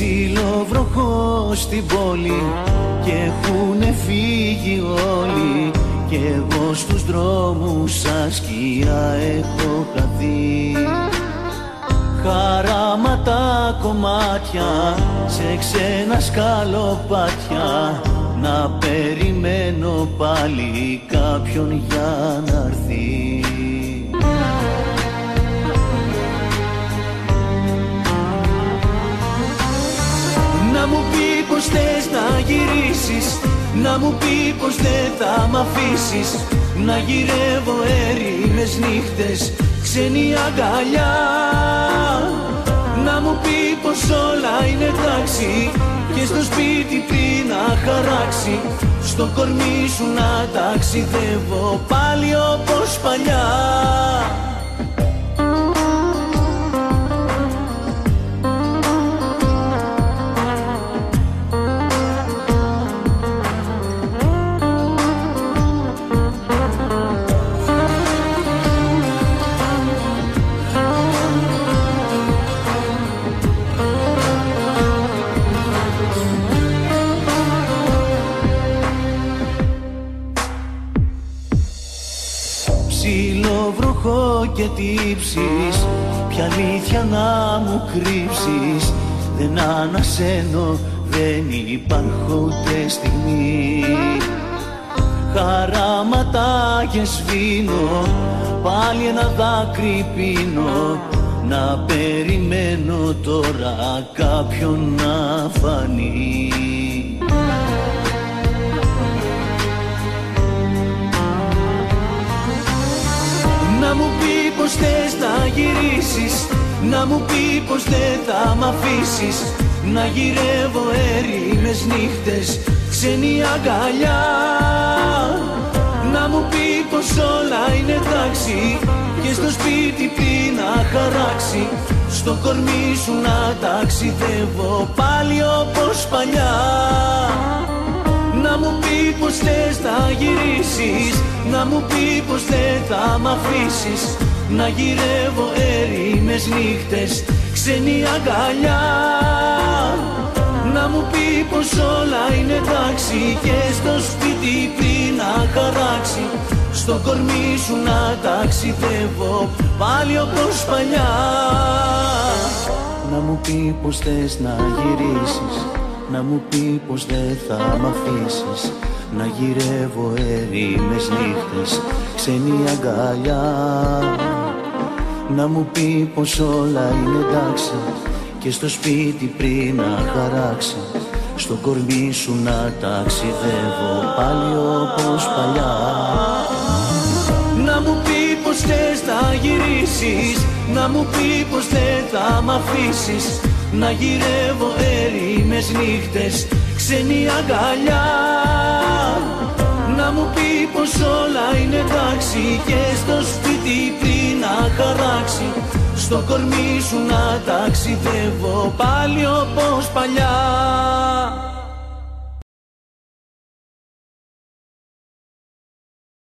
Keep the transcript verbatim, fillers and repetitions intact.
Ψηλό βροχό στην πόλη και έχουνε φύγει όλοι, κι εγώ στους δρόμους σαν σκιά έχω χαθεί. Χαράματα κομμάτια σε ξένα σκαλοπάτια, να περιμένω πάλι κάποιον για να έρθει. Να μου πει πως θες να γυρίσεις, να μου πει πως δεν θα μ' αφήσεις, να γυρεύω έρημες νύχτες, ξένη αγκαλιά. Να μου πει πως όλα είναι εντάξει και στο σπίτι πριν να χαράξει, στο κορμί σου να ταξιδεύω πάλι όπως παλιά. Ψηλό βροχό και τύψεις, ποια αλήθεια να μου κρύψεις, δεν ανασένω, δεν υπάρχω ούτε στιγμή. Χαράματα και σβήνω, πάλι ένα δάκρυ πίνω, να περιμένω τώρα κάποιον να φανεί. Να μου πει πως θες να γυρίσεις, να μου πει πως δεν θα μ' αφήσεις, να γυρεύω έρημες νύχτες, ξένη αγκαλιά. Να μου πει πως όλα είναι εντάξει και στο σπίτι πριν να χαράξει, στο κορμί σου να ταξιδεύω πάλι όπως παλιά. Να μου πει πως θες να γυρίσεις, να μου πει πως δεν θα μ' αφήσεις, να γυρεύω έρημες νύχτες, ξένη αγκαλιά. Να μου πει πως όλα είναι εντάξει και στο σπίτι πριν να χαράξει, στο κορμί σου να ταξιδεύω πάλι όπως παλιά. Να μου πει πως θες να γυρίσεις, να μου πει πως δεν θα μ' αφήσεις, να γυρεύω έρημες νύχτες, ξένη αγκαλιά. Να μου πει πως όλα είναι εντάξει και στο σπίτι πριν να χαράξει, στο κορμί σου να ταξιδεύω πάλι όπως παλιά. Να μου πει πως θες να γυρίσεις, να μου πει πως δεν θα μ' αφήσεις, να γυρεύω έρημες νύχτες, ξένη αγκαλιά. Να μου πει πως όλα είναι εντάξει και στο σπίτι πριν να χαράξει, στο κορμί σου να ταξιδεύω πάλι όπως παλιά.